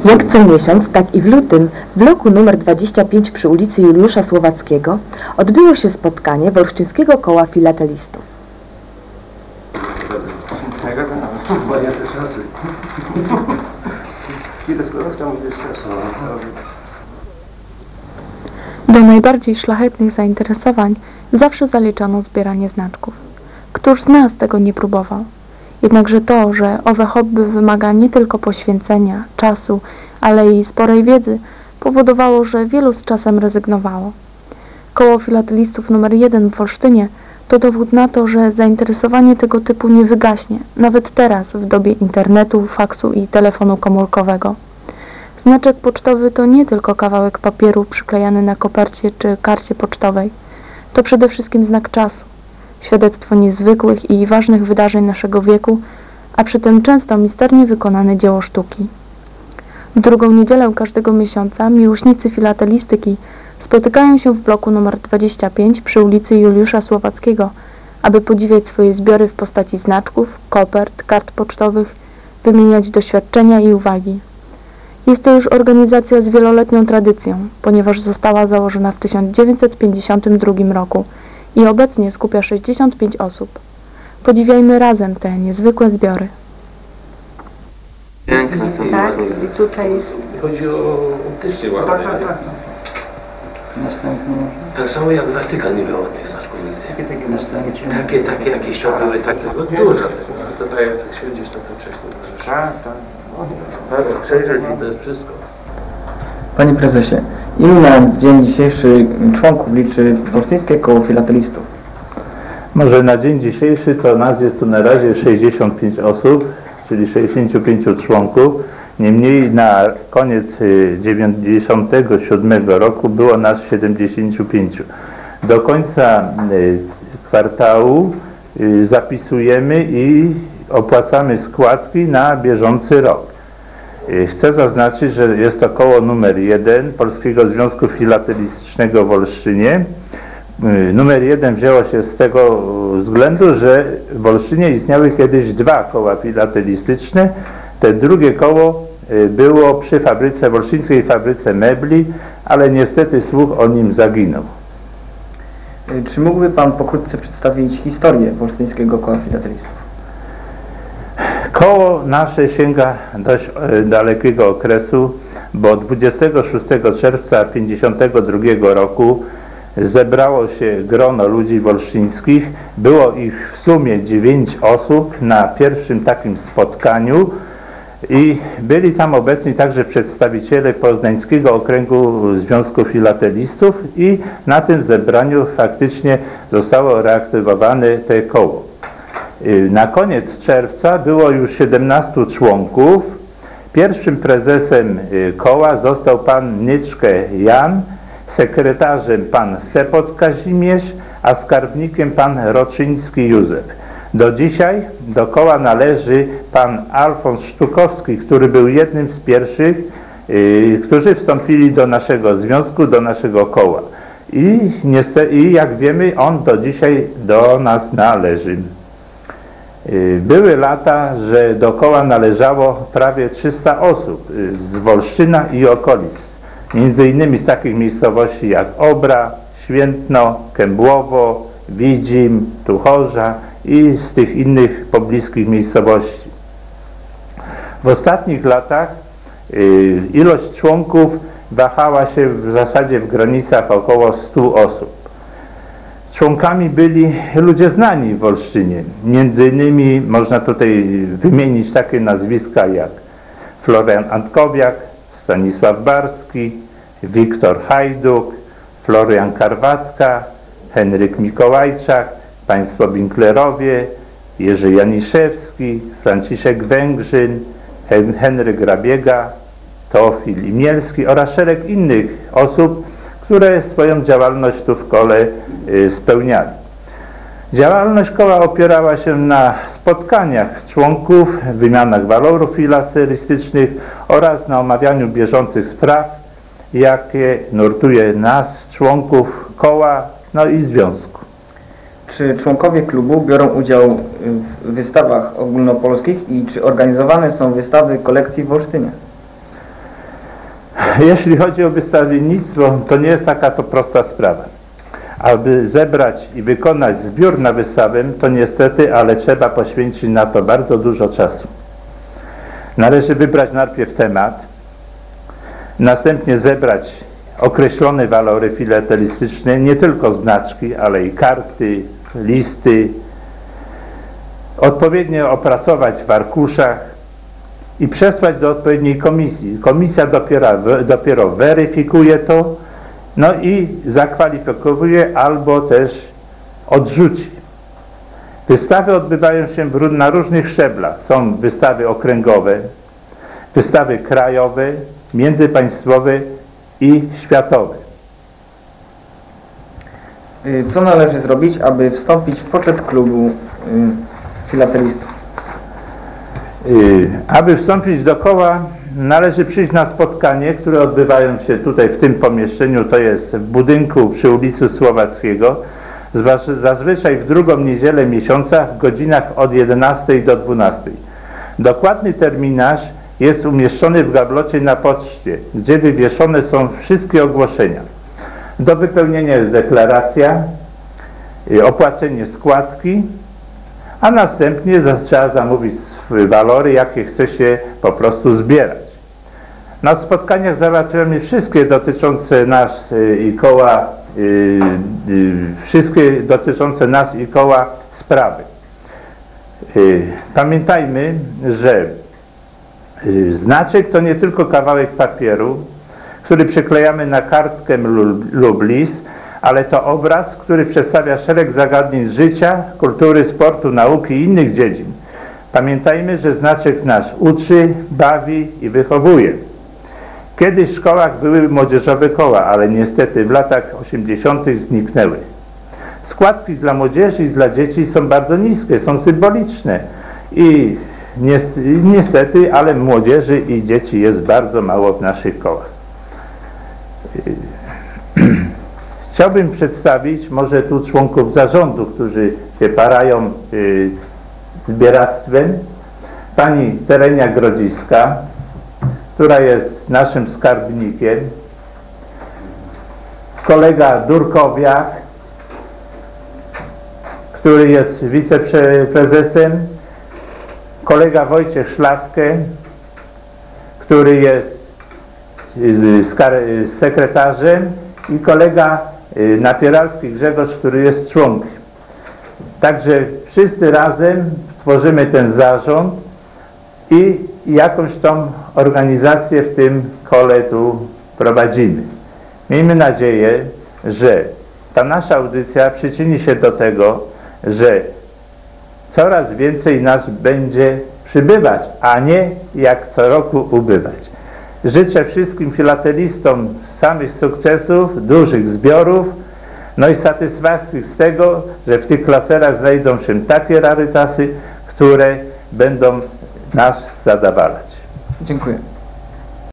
Jak co miesiąc, tak i w lutym w bloku numer 25 przy ulicy Juliusza Słowackiego odbyło się spotkanie Wolsztyńskiego Koła Filatelistów. Do najbardziej szlachetnych zainteresowań zawsze zaliczono zbieranie znaczków. Któż z nas tego nie próbował? Jednakże to, że owe hobby wymaga nie tylko poświęcenia, czasu, ale i sporej wiedzy, powodowało, że wielu z czasem rezygnowało. Koło Filatelistów nr 1 w Olsztynie to dowód na to, że zainteresowanie tego typu nie wygaśnie, nawet teraz, w dobie internetu, faksu i telefonu komórkowego. Znaczek pocztowy to nie tylko kawałek papieru przyklejany na kopercie czy karcie pocztowej. To przede wszystkim znak czasu, świadectwo niezwykłych i ważnych wydarzeń naszego wieku, a przy tym często misternie wykonane dzieło sztuki. W drugą niedzielę każdego miesiąca miłośnicy filatelistyki spotykają się w bloku nr 25 przy ulicy Juliusza Słowackiego, aby podziwiać swoje zbiory w postaci znaczków, kopert, kart pocztowych, wymieniać doświadczenia i uwagi. Jest to już organizacja z wieloletnią tradycją, ponieważ została założona w 1952 roku i obecnie skupia 65 osób. Podziwiajmy razem te niezwykłe zbiory. Piękne są Tak, ładne. i tutaj jest... Chodzi o optycznie ładne. Następne. Tak samo jak Watykan nie miał ładnych znaczków nigdy. Takie następne. Takie jakieś tam były takie, no duże. To tak jak tak siedzisz na tym wcześniej możesz. Tak. Przejrzeć i to jest wszystko. Panie prezesie, ilu na dzień dzisiejszy członków liczy Wolsztyńskie Koło Filatelistów? Może na dzień dzisiejszy to nas jest tu na razie 65 osób, czyli 65 członków. Niemniej na koniec 1997 roku było nas 75. Do końca kwartału zapisujemy i opłacamy składki na bieżący rok. Chcę zaznaczyć, że jest to koło numer 1 Polskiego Związku Filatelistycznego w Olsztynie. Numer 1 wzięło się z tego względu, że w Olsztynie istniały kiedyś dwa koła filatelistyczne. Te drugie koło było przy fabryce, w olsztyńskiej fabryce mebli, ale niestety słuch o nim zaginął. Czy mógłby Pan pokrótce przedstawić historię Wolsztyńskiego Koła Filatelistów? Koło nasze sięga dość dalekiego okresu, bo 26 czerwca 1952 roku zebrało się grono ludzi wolsztyńskich. Było ich w sumie 9 osób na pierwszym takim spotkaniu i byli tam obecni także przedstawiciele Poznańskiego Okręgu Związku Filatelistów i na tym zebraniu faktycznie zostało reaktywowane te koło. Na koniec czerwca było już 17 członków. Pierwszym prezesem koła został pan Nyczke Jan, sekretarzem pan Sepot Kazimierz, a skarbnikiem pan Roczyński Józef. Do dzisiaj do koła należy pan Alfons Sztukowski, który był jednym z pierwszych, którzy wstąpili do naszego związku, do naszego koła. I jak wiemy, on do dzisiaj do nas należy. Były lata, że do koła należało prawie 300 osób z Wolsztyna i okolic. Między innymi z takich miejscowości jak Obra, Świętno, Kębłowo, Widzim, Tuchorza i z tych innych pobliskich miejscowości. W ostatnich latach ilość członków wahała się w zasadzie w granicach około 100 osób. Członkami byli ludzie znani w Olsztynie. Między innymi można tutaj wymienić takie nazwiska jak Florian Antkowiak, Stanisław Barski, Wiktor Hajduk, Florian Karwacka, Henryk Mikołajczak, państwo Winklerowie, Jerzy Janiszewski, Franciszek Węgrzyn, Henryk Rabiega, Teofil Imielski oraz szereg innych osób, które swoją działalność tu w kole spełniali. Działalność koła opierała się na spotkaniach członków, wymianach walorów filatelistycznych oraz na omawianiu bieżących spraw, jakie nurtuje nas, członków koła, no i związku. Czy członkowie klubu biorą udział w wystawach ogólnopolskich i czy organizowane są wystawy kolekcji w Olsztynie? Jeśli chodzi o wystawiennictwo, to nie jest taka to prosta sprawa. Aby zebrać i wykonać zbiór na wystawę, to niestety, ale trzeba poświęcić na to bardzo dużo czasu. Należy wybrać najpierw temat, następnie zebrać określone walory filatelistyczne, nie tylko znaczki, ale i karty, listy, odpowiednio opracować w arkuszach i przesłać do odpowiedniej komisji. Komisja dopiero weryfikuje to, no i zakwalifikuje albo też odrzuci. Wystawy odbywają się na różnych szczeblach. Są wystawy okręgowe, wystawy krajowe, międzypaństwowe i światowe. Co należy zrobić, aby wstąpić w poczet klubu filatelistów? Aby wstąpić do koła, należy przyjść na spotkanie, które odbywają się tutaj w tym pomieszczeniu, to jest w budynku przy ulicy Słowackiego, zazwyczaj w drugą niedzielę miesiąca w godzinach od 11 do 12. Dokładny terminarz jest umieszczony w gablocie na poczcie, gdzie wywieszone są wszystkie ogłoszenia. Do wypełnienia jest deklaracja, opłacenie składki, a następnie trzeba zamówić walory, jakie chce się po prostu zbierać. Na spotkaniach załatwiamy wszystkie dotyczące nas i koła, wszystkie dotyczące nas i koła sprawy. Pamiętajmy, że znaczek to nie tylko kawałek papieru, który przyklejamy na kartkę lub list, ale to obraz, który przedstawia szereg zagadnień życia, kultury, sportu, nauki i innych dziedzin. Pamiętajmy, że znaczek nas uczy, bawi i wychowuje. Kiedyś w szkołach były młodzieżowe koła, ale niestety w latach 80. zniknęły. Składki dla młodzieży i dla dzieci są bardzo niskie, są symboliczne i niestety, ale młodzieży i dzieci jest bardzo mało w naszych kołach. Chciałbym przedstawić może tu członków zarządu, którzy się parają zbieractwem. Pani Terenia Grodziska, która jest naszym skarbnikiem, kolega Durkowiak, który jest wiceprezesem, kolega Wojciech Szlachkę, który jest sekretarzem i kolega Napieralski Grzegorz, który jest członkiem. Także wszyscy razem tworzymy ten zarząd i jakąś tą organizację w tym kole tu prowadzimy. Miejmy nadzieję, że ta nasza audycja przyczyni się do tego, że coraz więcej nas będzie przybywać, a nie jak co roku ubywać. Życzę wszystkim filatelistom samych sukcesów, dużych zbiorów, no i satysfakcji z tego, że w tych klaserach znajdą się takie rarytasy, które będą nas zadowalać. Dziękuję.